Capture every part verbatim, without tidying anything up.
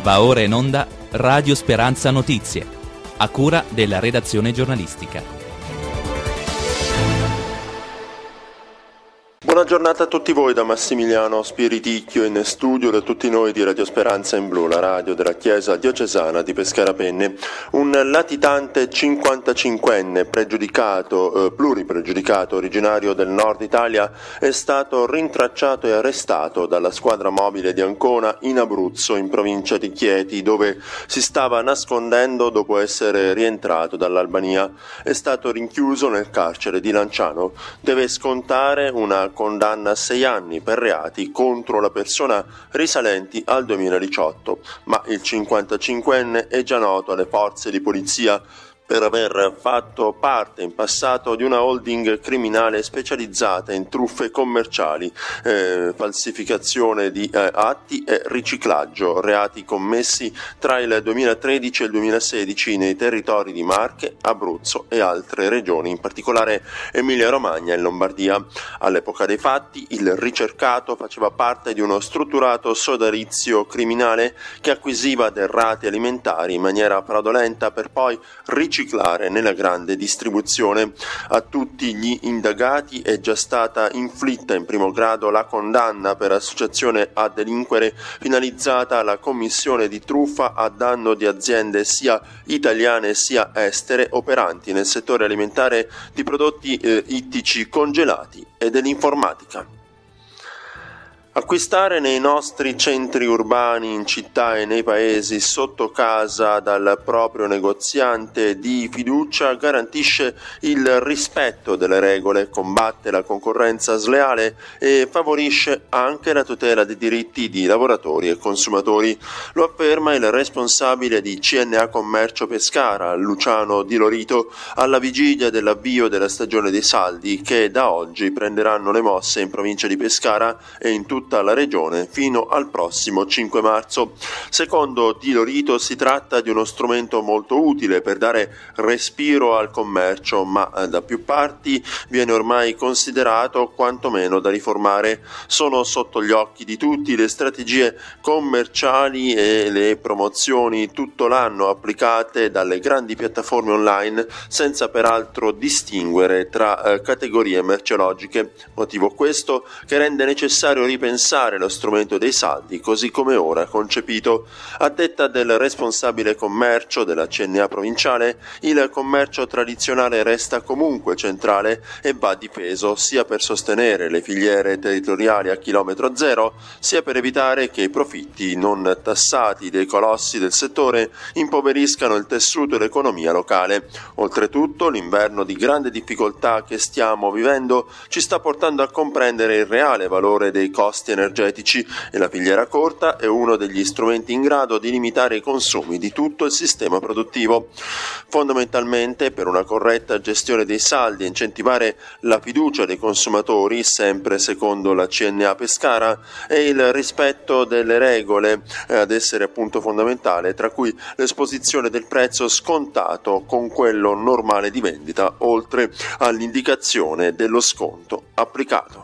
Va ora in onda Radio Speranza Notizie, a cura della redazione giornalistica. Buona giornata a tutti voi da Massimiliano Spiriticchio, in studio da tutti noi di Radio Speranza in Blu, la radio della Chiesa diocesana di Pescara Penne. Un latitante cinquantacinquenne pregiudicato, eh, pluripregiudicato, originario del nord Italia, è stato rintracciato e arrestato dalla squadra mobile di Ancona in Abruzzo, in provincia di Chieti, dove si stava nascondendo dopo essere rientrato dall'Albania. È stato rinchiuso nel carcere di Lanciano. Deve scontare una condanna a sei anni per reati contro la persona risalenti al duemiladiciotto, ma il cinquantacinquenne è già noto alle forze di polizia per aver fatto parte in passato di una holding criminale specializzata in truffe commerciali, eh, falsificazione di eh, atti e riciclaggio, reati commessi tra il duemilatredici e il duemilasedici nei territori di Marche, Abruzzo e altre regioni, in particolare Emilia-Romagna e Lombardia. All'epoca dei fatti il ricercato faceva parte di uno strutturato sodalizio criminale che acquisiva derrate alimentari in maniera fraudolenta per poi riciclare riciclare nella grande distribuzione. A tutti gli indagati è già stata inflitta in primo grado la condanna per associazione a delinquere finalizzata alla commissione di truffa a danno di aziende sia italiane sia estere operanti nel settore alimentare di prodotti eh, ittici congelati e dell'informatica. Acquistare nei nostri centri urbani, in città e nei paesi, sotto casa dal proprio negoziante di fiducia garantisce il rispetto delle regole, combatte la concorrenza sleale e favorisce anche la tutela dei diritti di lavoratori e consumatori. Lo afferma il responsabile di C N A Commercio Pescara, Luciano Di Lorito, alla vigilia dell'avvio della stagione dei saldi che da oggi prenderanno le mosse in provincia di Pescara e in tutta la regione fino al prossimo cinque marzo. Secondo Di Lorito si tratta di uno strumento molto utile per dare respiro al commercio, ma da più parti viene ormai considerato quantomeno da riformare. Sono sotto gli occhi di tutti le strategie commerciali e le promozioni tutto l'anno applicate dalle grandi piattaforme online, senza peraltro distinguere tra eh, categorie merceologiche. Motivo questo che rende necessario ripensare lo strumento dei saldi così come ora concepito. A detta del responsabile commercio della C N A provinciale, il commercio tradizionale resta comunque centrale e va difeso sia per sostenere le filiere territoriali a chilometro zero, sia per evitare che i profitti non tassati dei colossi del settore impoveriscano il tessuto e l'economia locale. Oltretutto, l'inverno di grande difficoltà che stiamo vivendo ci sta portando a comprendere il reale valore dei costi energetici e la filiera corta è uno degli strumenti in grado di limitare i consumi di tutto il sistema produttivo. Fondamentalmente, per una corretta gestione dei saldi e incentivare la fiducia dei consumatori, sempre secondo la C N A Pescara, è il rispetto delle regole ad essere appunto fondamentale, tra cui l'esposizione del prezzo scontato con quello normale di vendita, oltre all'indicazione dello sconto applicato.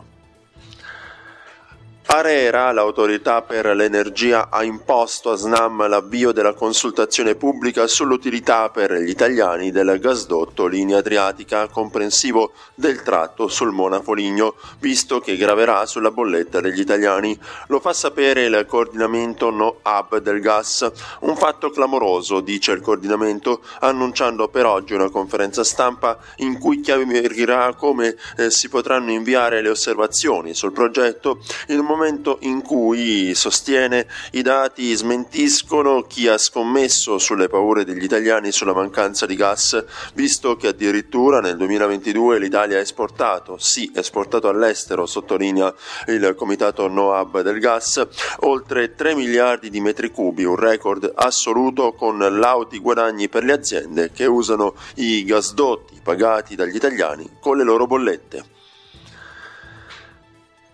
ARERA, l'autorità per l'energia, ha imposto a Snam l'avvio della consultazione pubblica sull'utilità per gli italiani del gasdotto Linea Adriatica, comprensivo del tratto Sulmona-Foligno, visto che graverà sulla bolletta degli italiani. Lo fa sapere il coordinamento No Hub del gas. Un fatto clamoroso, dice il coordinamento, annunciando per oggi una conferenza stampa in cui chiarirà come eh, si potranno inviare le osservazioni sul progetto in un momento in cui, sostiene, i dati smentiscono chi ha scommesso sulle paure degli italiani sulla mancanza di gas, visto che addirittura nel duemilaventidue l'Italia ha esportato, sì, esportato all'estero, sottolinea il comitato No Hub del gas, oltre tre miliardi di metri cubi, un record assoluto con lauti guadagni per le aziende che usano i gasdotti pagati dagli italiani con le loro bollette.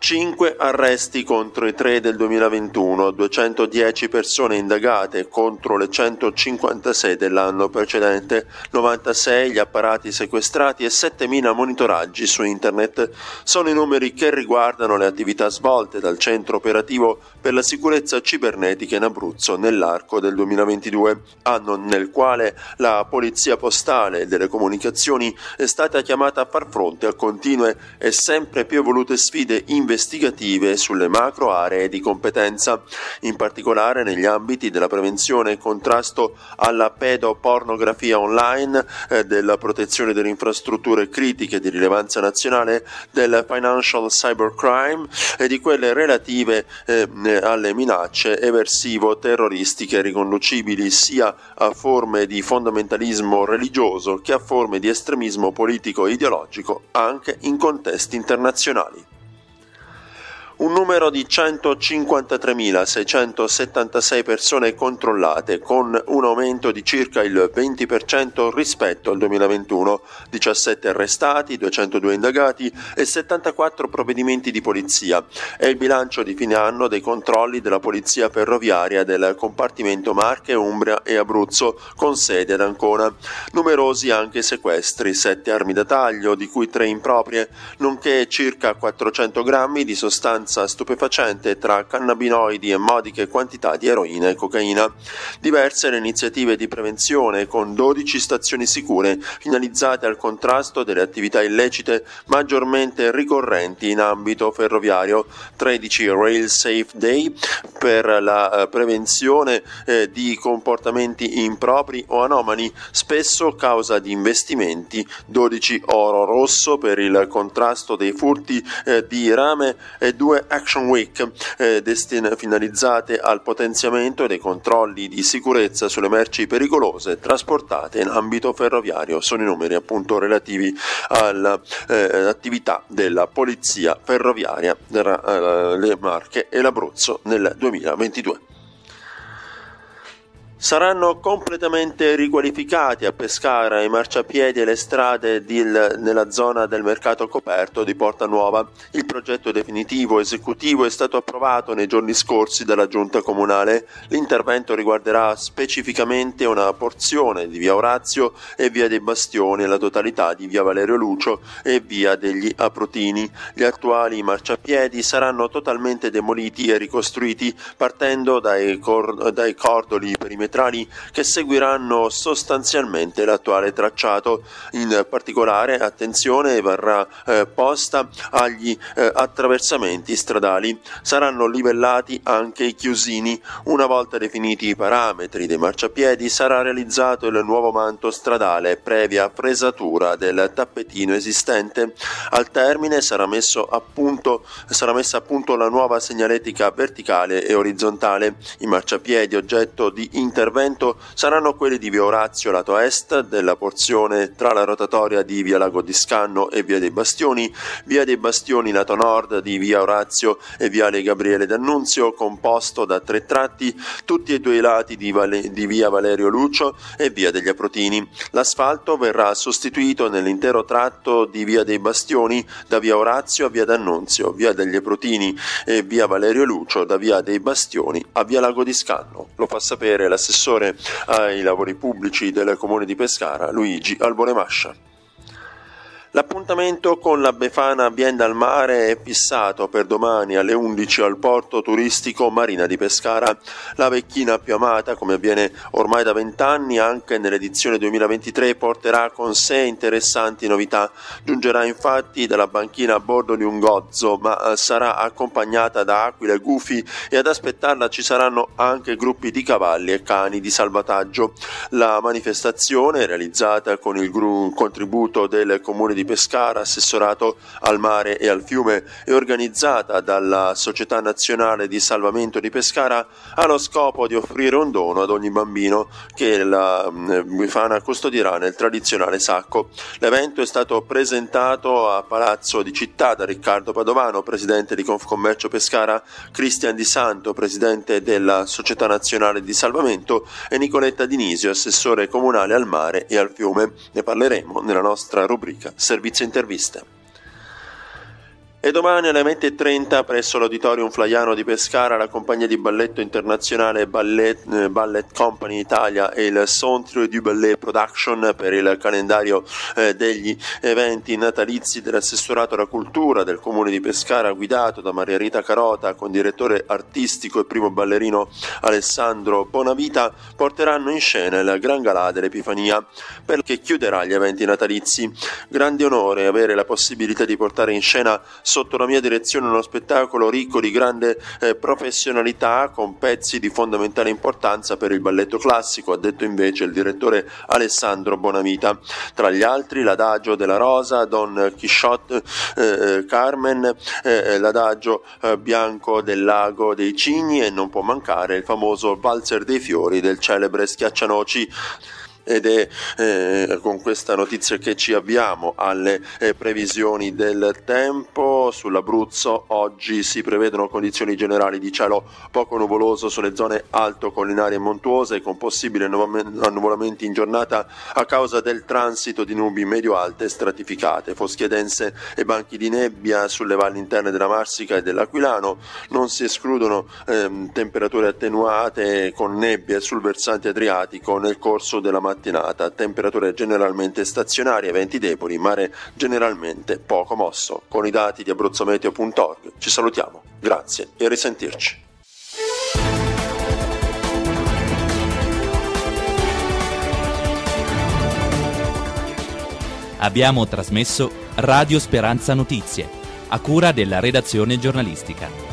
cinque arresti contro i tre del duemilaventuno, duecentodieci persone indagate contro le centocinquantasei dell'anno precedente, novantasei gli apparati sequestrati e settemila monitoraggi su internet. Sono i numeri che riguardano le attività svolte dal centro operativo per la sicurezza cibernetica in Abruzzo nell'arco del duemilaventidue, anno nel quale la Polizia Postale e delle Comunicazioni è stata chiamata a far fronte a continue e sempre più evolute sfide investigative sulle macro aree di competenza, in particolare negli ambiti della prevenzione e contrasto alla pedopornografia online, eh, della protezione delle infrastrutture critiche di rilevanza nazionale, del financial cybercrime e di quelle relative eh, alle minacce eversivo-terroristiche riconducibili sia a forme di fondamentalismo religioso che a forme di estremismo politico-ideologico anche in contesti internazionali. Un numero di centocinquantatremilaseicentosettantasei persone controllate, con un aumento di circa il venti per cento rispetto al duemilaventuno, diciassette arrestati, duecentodue indagati e settantaquattro provvedimenti di polizia. È il bilancio di fine anno dei controlli della Polizia Ferroviaria del compartimento Marche, Umbria e Abruzzo, con sede ad Ancona. Numerosi anche sequestri, sette armi da taglio, di cui tre improprie, nonché circa quattrocento grammi di sostanze stupefacente tra cannabinoidi e modiche quantità di eroina e cocaina. Diverse le iniziative di prevenzione, con dodici stazioni sicure finalizzate al contrasto delle attività illecite maggiormente ricorrenti in ambito ferroviario, tredici Rail Safe Day per la prevenzione eh, di comportamenti impropri o anomali, spesso causa di investimenti, dodici Oro Rosso per il contrasto dei furti eh, di rame e due Action Week eh, destin- finalizzate al potenziamento dei controlli di sicurezza sulle merci pericolose trasportate in ambito ferroviario. Sono i numeri appunto relativi all'attività eh, della Polizia Ferroviaria delle Marche e l'Abruzzo nel duemilaventidue. Saranno completamente riqualificati a Pescara i marciapiedi e le strade di, nella zona del mercato coperto di Porta Nuova. Il progetto definitivo esecutivo è stato approvato nei giorni scorsi dalla Giunta Comunale. L'intervento riguarderà specificamente una porzione di via Orazio e via dei Bastioni e la totalità di via Valerio Lucio e via degli Aprutini. Gli attuali marciapiedi saranno totalmente demoliti e ricostruiti partendo dai, cor- dai cordoli perimetrali che seguiranno sostanzialmente l'attuale tracciato. In particolare attenzione verrà eh, posta agli eh, attraversamenti stradali. Saranno livellati anche i chiusini. Una volta definiti i parametri dei marciapiedi sarà realizzato il nuovo manto stradale previa fresatura del tappetino esistente. Al termine sarà messo a punto, sarà messa a punto la nuova segnaletica verticale e orizzontale. I marciapiedi oggetto di intervento saranno quelli di via Orazio lato est, della porzione tra la rotatoria di via Lago di Scanno e via dei Bastioni, via dei Bastioni lato nord di via Orazio e viale Gabriele D'Annunzio, composto da tre tratti, tutti e due i lati di, Vale- di via Valerio Lucio e via degli Aprutini. L'asfalto verrà sostituito nell'intero tratto di via dei Bastioni da via Orazio a via D'Annunzio, via degli Aprutini e via Valerio Lucio da via dei Bastioni a via Lago di Scanno. Lo fa sapere l'assessore ai lavori pubblici del comune di Pescara, Luigi Albonemascia. L'appuntamento con la Befana Bienda al Mare è fissato per domani alle undici al porto turistico Marina di Pescara. La vecchina più amata, come avviene ormai da vent'anni, anche nell'edizione duemilaventitré porterà con sé interessanti novità. Giungerà infatti dalla banchina a bordo di un gozzo, ma sarà accompagnata da aquile e gufi, e ad aspettarla ci saranno anche gruppi di cavalli e cani di salvataggio. La manifestazione, realizzata con il gru- contributo del comune di di Pescara, assessorato al mare e al fiume, e organizzata dalla Società Nazionale di Salvamento di Pescara, ha lo scopo di offrire un dono ad ogni bambino che la Befana custodirà nel tradizionale sacco. L'evento è stato presentato a Palazzo di Città da Riccardo Padovano, presidente di Confcommercio Pescara, Cristian Di Santo, presidente della Società Nazionale di Salvamento, e Nicoletta Dinisio, assessore comunale al mare e al fiume. Ne parleremo nella nostra rubrica Servizio Interviste. E domani alle venti e trenta presso l'Auditorium Flaiano di Pescara la compagnia di balletto internazionale Ballet, eh, Ballet Company Italia e il Centre du Ballet Production per il calendario eh, degli eventi natalizi dell'assessorato alla cultura del comune di Pescara, guidato da Maria Rita Carota con direttore artistico e primo ballerino Alessandro Bonavita, porteranno in scena il Gran Galà dell'Epifania perché chiuderà gli eventi natalizi. Grande onore avere la possibilità di portare in scena sotto la mia direzione uno spettacolo ricco di grande eh, professionalità con pezzi di fondamentale importanza per il balletto classico, ha detto invece il direttore Alessandro Bonavita. Tra gli altri l'adagio della Rosa, Don Chisciotte, eh, Carmen, eh, l'adagio eh, bianco del Lago dei Cigni e non può mancare il famoso valzer dei fiori del celebre Schiaccianoci. Ed è eh, con questa notizia che ci avviamo alle eh, previsioni del tempo. Sull'Abruzzo oggi si prevedono condizioni generali di cielo poco nuvoloso sulle zone alto collinari e montuose con possibili annuvolamenti in giornata a causa del transito di nubi medio-alte stratificate, foschie dense e banchi di nebbia sulle valli interne della Marsica e dell'Aquilano. Non si escludono ehm, temperature attenuate con nebbie sul versante adriatico nel corso della mattinata. Temperature generalmente stazionarie, venti deboli, mare generalmente poco mosso. Con i dati di abruzzometeo punto org ci salutiamo, grazie e a risentirci. Abbiamo trasmesso Radio Speranza Notizie, a cura della redazione giornalistica.